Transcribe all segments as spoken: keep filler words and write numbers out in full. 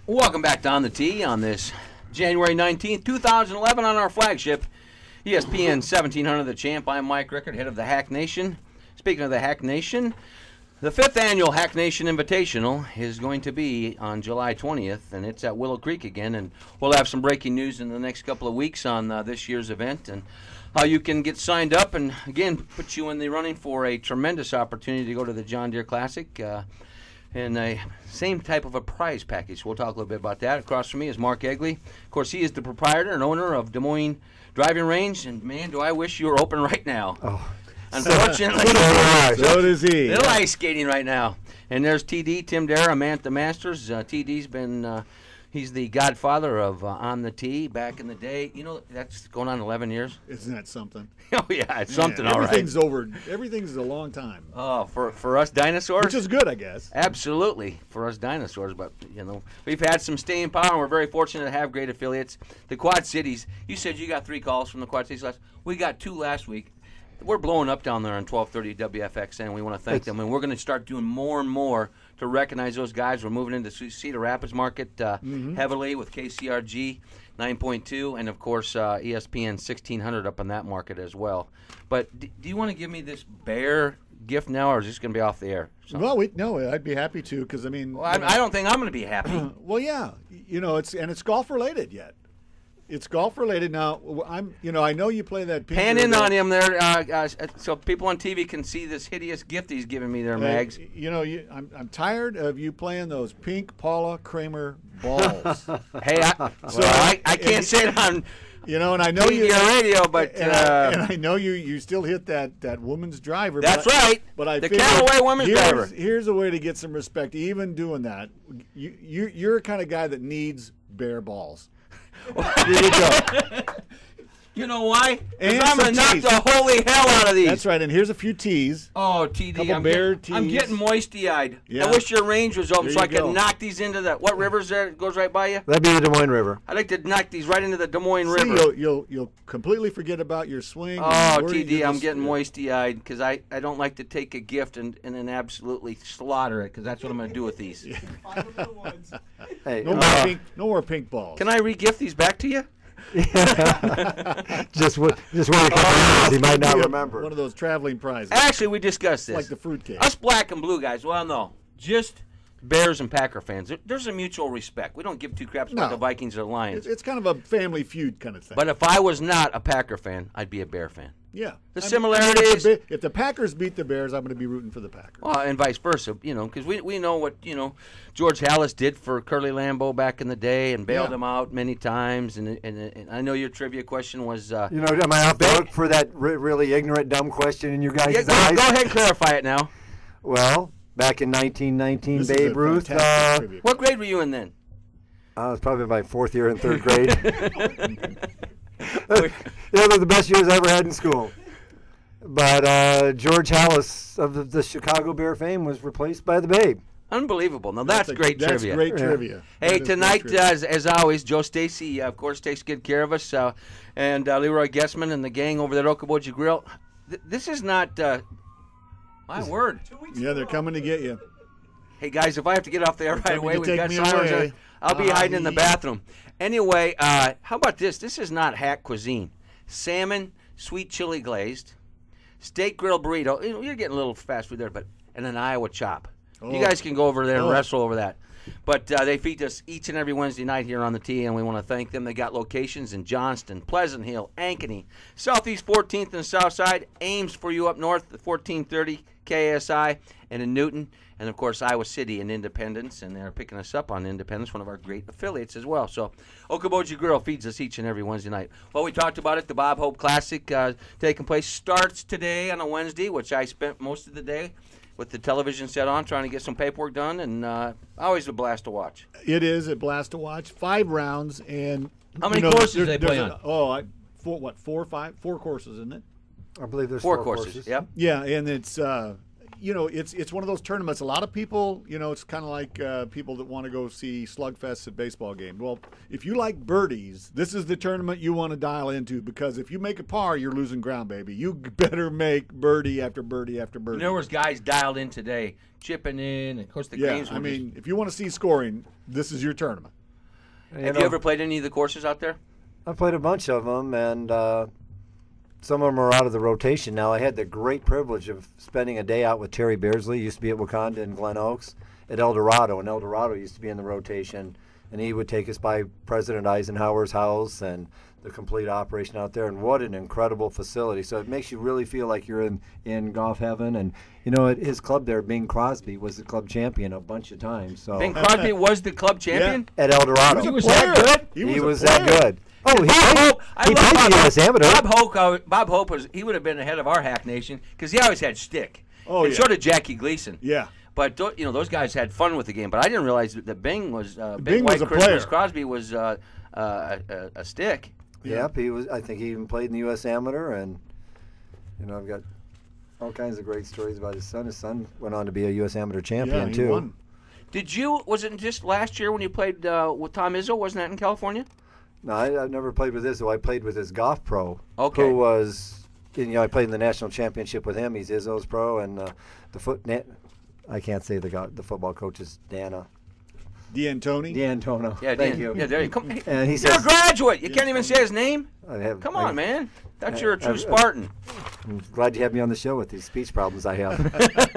Welcome back to On the Tee on this January nineteenth, two thousand eleven on our flagship, E S P N seventeen hundred The Champ. I'm Mike Rickard, head of the Hack Nation. Speaking of the Hack Nation, the fifth annual Hack Nation Invitational is going to be on July twentieth, and it's at Willow Creek again. And we'll have some breaking news in the next couple of weeks on uh, this year's event and how you can get signed up and, again, put you in the running for a tremendous opportunity to go to the John Deere Classic. Uh, And a same type of a prize package. We'll talk a little bit about that. Across from me is Mark Egley. Of course, he is the proprietor and owner of Des Moines Driving Range. And, man, do I wish you were open right now. Oh. Unfortunately, so does he. Little ice skating right now. And there's T D, Tim Dara, man at the Masters. Uh, T D's been, uh, he's the godfather of uh, On the Tee back in the day. You know, that's going on eleven years. Isn't that something? Oh, yeah, it's something, yeah, all right. Everything's over. Everything's a long time. Oh, for, for us dinosaurs? Which is good, I guess. Absolutely, for us dinosaurs. But, you know, we've had some staying power, and we're very fortunate to have great affiliates. The Quad Cities, you said you got three calls from the Quad Cities last. We got two last week. We're blowing up down there on twelve thirty W F X N. We want to thank it's, them, and we're going to start doing more and more to recognize those guys. We're moving into Cedar Rapids market uh, mm-hmm. heavily with K C R G nine point two, and of course uh, E S P N sixteen hundred up in that market as well. But d- do you want to give me this bear gift now, or is this going to be off the air? So. Well, we, no, I'd be happy to, because I mean, well, I, I don't think I'm going to be happy. Well, yeah, you know, it's and it's golf related yet. It's golf related now. I'm, you know, I know you play that. Pan in on him there, uh, uh, so people on T V can see this hideous gift he's giving me there, Mags. Uh, you know, you, I'm I'm tired of you playing those pink Paula Kramer balls. Hey, I, so well, I, I can't and, say it on. You know, and I know you radio, but and, uh, I, and I know you you still hit that, that woman's driver. That's but right. I, but I the figured Callaway woman's here's, driver. Here's a way to get some respect. Even doing that, you you you're the kind of guy that needs bare balls. Here you go. You know why? And I'm going to knock tees. the holy hell out of these. That's right, and here's a few tees. Oh, T D, I'm bare getting, I'm tees. getting moisty-eyed. Yeah. I wish your range was open There so I you could go. knock these into the, what river's there that goes right by you? That'd be the Des Moines River. I'd like to knock these right into the Des Moines See, River. You'll, you'll you'll completely forget about your swing. Oh, and T D, I'm just, getting moisty-eyed because I, I don't like to take a gift and, and then absolutely slaughter it, because that's what I'm going to do with these. Hey, No, uh, more pink, no more pink balls. Can I re-gift these back to you? just what just what oh, he might not Yeah, remember. One of those traveling prizes. Actually, we discussed this. Like the fruitcake. Us black and blue guys, well, no. Just Bears and Packer fans. There- There's a mutual respect. We don't give two craps about No. the Vikings or Lions. It's, it's kind of a family feud kind of thing. But if I was not a Packer fan, I'd be a Bear fan. yeah. The I mean, similarities- If the, if the Packers beat the Bears, I'm going to be rooting for the Packers. Well, and vice versa, you know, because we, we know what, you know, George Halas did for Curly Lambeau back in the day and bailed Yeah. him out many times. And, and, and I know your trivia question was... Uh, You know, am I off the hook for that re- really ignorant, dumb question in your guys' yeah, eyes? go, go ahead and clarify it now. Well, back in nineteen nineteen, This is Babe a Ruth. fantastic Uh, trivia. What grade were you in then? I was probably my fourth year in third grade. Yeah, those are the best years I ever had in school. But uh, George Halas of the, the Chicago Bear fame was replaced by the Babe. Unbelievable. Now, that's, a- great that's trivia. great Yeah. trivia. Hey, That is great tonight, trivia. uh, as, as always, Joe Stacy, uh, of course, takes good care of us, uh, and uh, Leroy Gessman and the gang over there at Okoboji Grill. Th- this is not, uh, my word. Yeah, they're coming to get you. Hey, guys, if I have to get off there right coming away, to we've take got me some hours. away. I'll be Ah, hiding in the yeah. bathroom. Anyway, uh, how about this? This is not hack cuisine. Salmon, sweet chili glazed, steak grill burrito. You know, you're getting a little fast food there, but and an Iowa chop. You Oh. guys can go over there and Oh. wrestle over that. But uh, they feed us each and every Wednesday night here on the Tee, and we want to thank them. They got locations in Johnston, Pleasant Hill, Ankeny, Southeast fourteenth and South Side, Ames for you up north, the fourteen thirty K S I, and in Newton, and of course Iowa City and Independence, and they're picking us up on Independence, one of our great affiliates as well. So Okoboji Grill feeds us each and every Wednesday night. Well, we talked about it. The Bob Hope Classic uh, taking place starts today on a Wednesday, which I spent most of the day with the television set on, trying to get some paperwork done, and uh, always a blast to watch. It is a blast to watch. Five rounds and How many you know, courses do there- they play there's on? a- oh, I, four what? Four, five, four courses, isn't it? I believe there's Four, four, courses. Yep. Yeah, and it's uh, you know, it's it's one of those tournaments. A lot of people, you know, it's kind of like uh, people that want to go see slugfests at baseball games. Well, if you like birdies, this is the tournament you want to dial into, because if you make a par, you're losing ground, baby. You better make birdie after birdie after birdie. There was guys dialed in today, chipping in, and of course the yeah, games were I mean, if you want to see scoring, this is your tournament. just, Have you, you ever played any of the courses out there? I played a bunch of them, and uh, some of them are out of the rotation now. I had the great privilege of spending a day out with Terry Beardsley. Used to be at Wakanda and Glen Oaks, at El Dorado, and El Dorado used to be in the rotation, and he would take us by President Eisenhower's house and the complete operation out there. And what an incredible facility! So it makes you really feel like you're in, in golf heaven. And you know, at his club there, Bing Crosby was the club champion a bunch of times. So Bing Crosby was the club champion at El Dorado. He was that good? He was, He a was player. that good. Oh, he, Bob played- Hope, I he love played Bob the U Hope. S Amateur. Bob Hope, uh, Bob Hope was he would have been ahead of our Hack Nation because he always had stick. Oh, and yeah. so did Jackie Gleason. Yeah. But tho- you know, those guys had fun with the game. But I didn't realize that, that Bing was uh, Bing, Bing White was a Christmas player. Crosby was uh, uh, a, a stick. Yep, he was. I think he even played in the U S Amateur, and you know, I've got all kinds of great stories about his son. His son went on to be a U S Amateur champion Yeah, he too. won. Did you? Was it just last year when you played uh, with Tom Izzo? Wasn't that in California? No, I, I've never played with Izzo. I played with his golf pro, Okay. who was, you know, I played in the national championship with him. He's Izzo's pro, and uh, the foot. Na- I can't say the go- the football coach is Dana D'Antoni. D'Antono. Yeah, Thank Dan- you. Yeah, there you come. And he You're says, a graduate. You can't even say his name. I have, Come I- on, man. That's I- you're a true I- Spartan. I'm glad you have me on the show with these speech problems I have.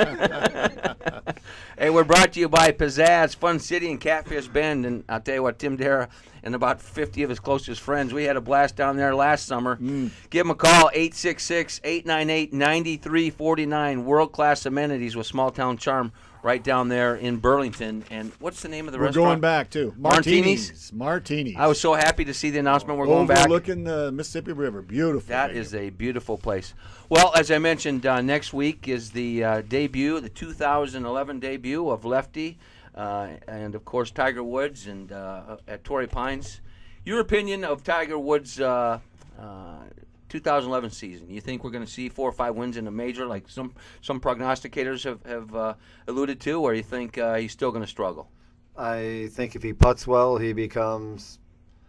Hey, we're brought to you by Pizzazz, Fun City, and Catfish Bend. And I'll tell you what, Tim Dara and about fifty of his closest friends, we had a blast down there last summer. Mm. Give them a call, eight six six, eight nine eight, nine three four nine. World-class amenities with small-town charm right down there in Burlington. And what's the name of the We're restaurant? going back too. Martinis? Martinis. Martinis. I was so happy to see the announcement we're going back. Overlooking the Mississippi River. Beautiful. That baby. is a beautiful place. Well, as I mentioned, uh, next week is the uh, debut, the two thousand eleven debut of Lefty, uh, and of course Tiger Woods and uh, at Torrey Pines. Your opinion of Tiger Woods' uh, uh, two thousand eleven season? You think we're going to see four or five wins in a major, like some some prognosticators have have uh, alluded to, or you think uh, he's still going to struggle? I think if he putts well, he becomes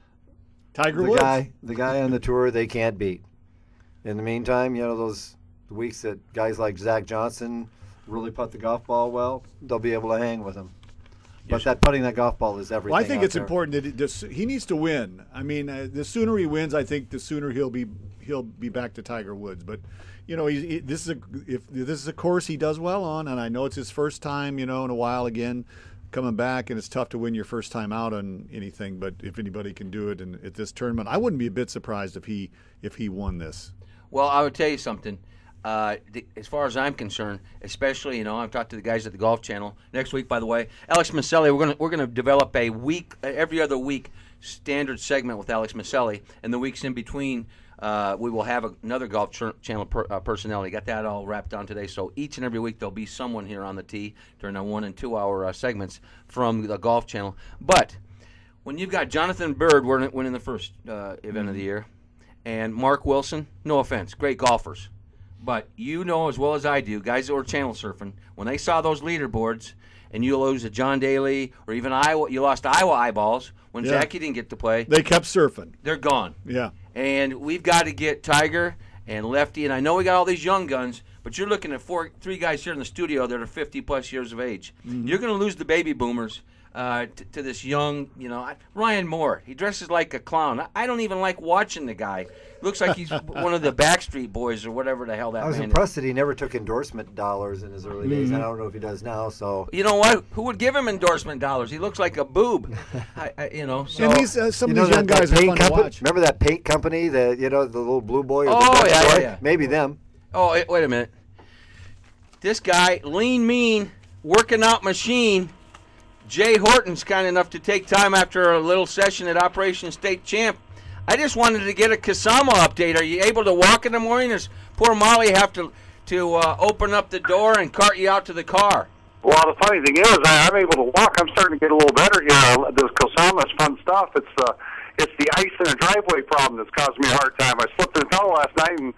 Tiger the Woods. guy, the guy on the tour they can't beat. In the meantime, you know, those weeks that guys like Zach Johnson really putt the golf ball well, they'll be able to hang with him. But that putting that golf ball is everything. Well, I think out it's there. important that it, this, he needs to win. I mean, uh, the sooner he wins, I think the sooner he'll be he'll be back to Tiger Woods. But you know, he, he, this is a if this is a course he does well on, and I know it's his first time, you know, in a while again coming back, and it's tough to win your first time out on anything. But if anybody can do it, and at this tournament, I wouldn't be a bit surprised if he if he won this. Well, I would tell you something. Uh, the, as far as I'm concerned, especially, you know, I've talked to the guys at the Golf Channel. Next week, by the way, Alex Maselli, we're gonna we're gonna develop a week, uh, every other week, standard segment with Alex Maselli, and the weeks in between, uh, we will have a, another Golf ch- Channel per, uh, personality. Got that all wrapped down today. So each and every week there'll be someone here on the tee during our one and two hour uh, segments from the Golf Channel. But when you've got Jonathan Bird winning, winning the first uh, event mm-hmm. of the year, and Mark Wilson, no offense, great golfers. But you know as well as I do, guys that were channel surfing, when they saw those leaderboards and you lose to John Daly or even Iowa, you lost Iowa eyeballs when Yeah. Jackie didn't get to play. They kept surfing. They're gone. Yeah. And we've got to get Tiger and Lefty, and I know we got all these young guns, but you're looking at four, three guys here in the studio that are fifty-plus years of age. Mm-hmm. You're going to lose the baby boomers uh, t- to this young, you know, I, Ryan Moore. He dresses like a clown. I, I don't even like watching the guy. Looks like he's one of the Backstreet Boys or whatever the hell that I was man impressed that he never took endorsement dollars in his early Mm-hmm. days. I don't know if he does now. So is. You know what? Who would give him endorsement dollars? He looks like a boob. I, I, you know, so. And these uh, some you of know these young that, that guys are paint fun to company. watch. Remember that paint company? The you know the little blue boy. Or Oh, the Dutch yeah, yeah, boy? yeah. Maybe them. Oh, wait, wait a minute. This guy, lean, mean, working out machine. Jay Horton's kind enough to take time after a little session at Operation State Champ. I just wanted to get a Kosoma update. Are you able to walk in the morning? Does poor Molly have to to uh, open up the door and cart you out to the car? Well, the funny thing is, I, I'm able to walk. I'm starting to get a little better here. Uh, this Kosoma is fun stuff. It's uh, it's the ice in a driveway problem that's caused me a hard time. I slipped in the tunnel last night and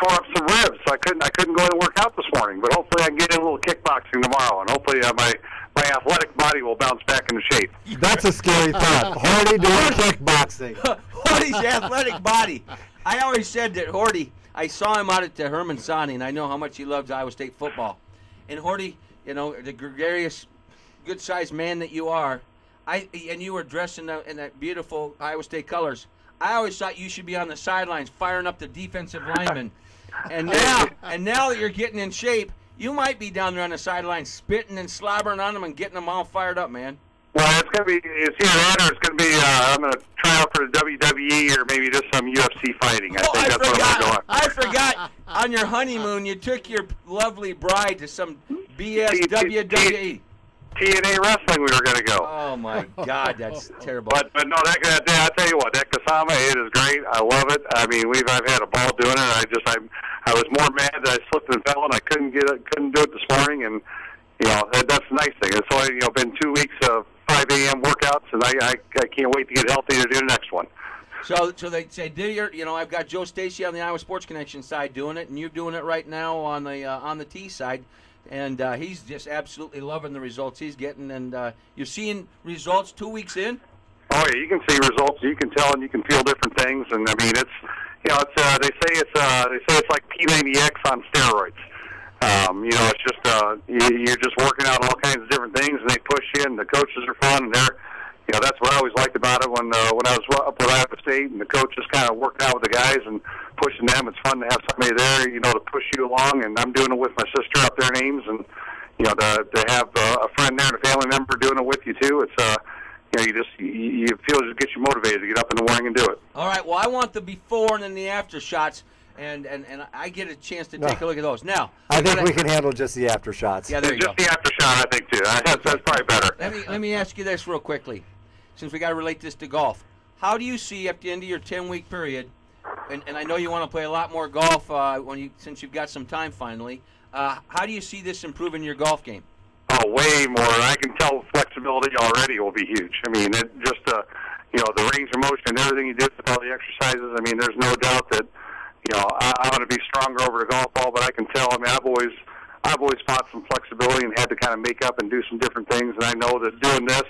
tore up some ribs, so I couldn't I couldn't go and work out this morning. But hopefully I can get in a little kickboxing tomorrow, and hopefully uh, my my athletic body will bounce back into shape. That's a scary thought. Horty doing kickboxing. Horty's athletic body. I always said that Horty, I saw him out at the Herman Sani, and I know how much he loves Iowa State football. And Horty, you know, the gregarious, good-sized man that you are, I and you were dressed in, the, in that beautiful Iowa State colors. I always thought you should be on the sidelines firing up the defensive linemen. And now, and now that you're getting in shape, you might be down there on the sidelines spitting and slobbering on them and getting them all fired up, man. Well, it's gonna be it's either that or it's gonna be uh, I'm gonna try out for the W W E or maybe just some U F C fighting. I oh, think I that's forgot. what I'm gonna go on. I forgot. On your honeymoon, you took your lovely bride to some B S T- W W E. T N A wrestling, we were gonna go. Oh my God, that's terrible. But but no, that, that I tell you what, that Kosoma, it is great. I love it. I mean, we've I've had a ball doing it. I just I I was more mad that I slipped and fell and I couldn't get it, couldn't do it this morning, and you know that, that's the nice thing. And so you know, been two weeks of five A M workouts, and I, I I can't wait to get healthy to do the next one. So so they say, do your you know I've got Joe Stacy on the Iowa Sports Connection side doing it, and you're doing it right now on the uh, on the T side. And uh, he's just absolutely loving the results he's getting. And uh, you're seeing results two weeks in? Oh, yeah, you can see results. You can tell and you can feel different things. And, I mean, it's, you know, it's, uh, they say it's uh, they say it's like P ninety X on steroids. Um, you know, it's just, uh, you, you're just working out all kinds of different things, and they push you, and the coaches are fun, and they're, you know, that's what I always liked about it when uh, when I was up with Iowa State, and the coaches kind of working out with the guys and pushing them. It's fun to have somebody there, you know, to push you along. And I'm doing it with my sister up there in Ames, and you know, to to have uh, a friend there and a family member doing it with you too. It's uh, you know, you just you, you feel it just gets you motivated to get up in the morning and do it. All right. Well, I want the before and then the after shots, and and, and I get a chance to take No. a look at those. Now, I think gotta- we can handle just the after shots. Yeah, there you Just go. the after shot, I think too. That's, that's probably better. Let me let me ask you this real quickly, since we got to relate this to golf. How do you see at the end of your ten-week period? And, and I know you want to play a lot more golf uh, when you since you've got some time finally. Uh, how do you see this improving your golf game? Oh, way more. I can tell flexibility already will be huge. I mean, it just uh, you know, the range of motion and everything you do with all the exercises. I mean, there's no doubt that you know I, I'm going to be stronger over the golf ball. But I can tell. I mean, I've always I've always fought some flexibility and had to kind of make up and do some different things. And I know that doing this,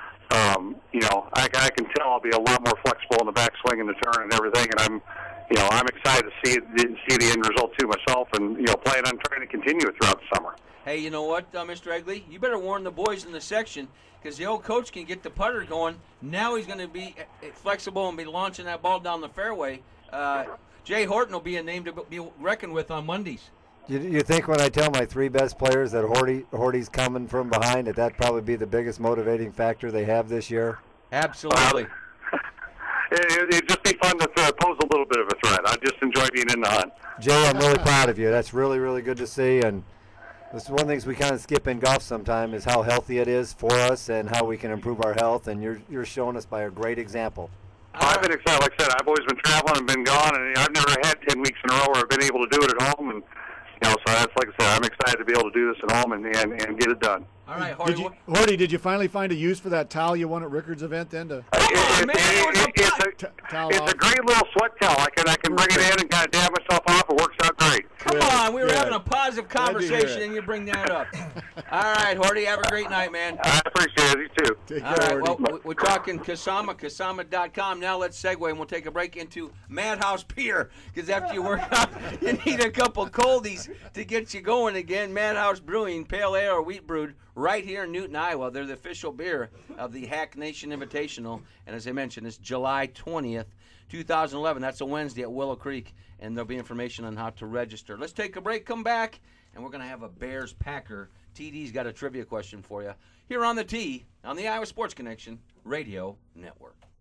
um, you know, I, I can tell I'll be a lot more flexible in the backswing and the turn and everything. And I'm You know, I'm excited to see it, see the end result too myself, and you know, plan on trying to continue it throughout the summer. Hey, you know what, uh, Mister Egley? You better warn the boys in the section, because the old coach can get the putter going. Now he's going to be uh, flexible and be launching that ball down the fairway. Uh, Jay Horton will be a name to be reckoned with on Mondays. You, you think when I tell my three best players that Horty, Horty's coming from behind, that that'd probably be the biggest motivating factor they have this year? Absolutely. It, it'd just be fun to uh, pose a little bit of a threat. I just enjoy being in the hunt. Jay, I'm really proud of you. That's really, really good to see. And this is one of the things we kind of skip in golf sometime is how healthy it is for us and how we can improve our health. And you're you're showing us by a great example. I've been excited. Like I said, I've always been traveling and been gone, and I've never had ten weeks in a row where I've been able to do it at home. And you know, so that's like I said, I'm excited to be able to do this at home and and, and get it done. All right, Did Horty. you, Horty, did you finally find a use for that towel you won at Rickard's event then? To Come on, It- man, it- it was a it- it's putt. a- T- towel It's off. a great little sweat towel. I can I can bring it in and kind of dab myself off. It works out great. Come Good, on, we were good. having a positive Glad to hear conversation, it. and you bring that up. All right, Horty, have a great night, man. I appreciate it. You too. Take All care, right, well, Horty. we- we're talking Kosoma, Kosoma dot com. Now let's segue, and we'll take a break into Madhouse Beer, because after you work out, you need a couple coldies to get you going again. Madhouse Brewing, pale ale or wheat brewed, right here in Newton, Iowa. They're the official beer of the Hack Nation Invitational, and as I mentioned, it's July twentieth, two thousand eleven. That's a Wednesday at Willow Creek, and there'll be information on how to register. Let's take a break, come back, and we're going to have a Bears-Packer. T D's got a trivia question for you here on the T on the Iowa Sports Connection Radio Network.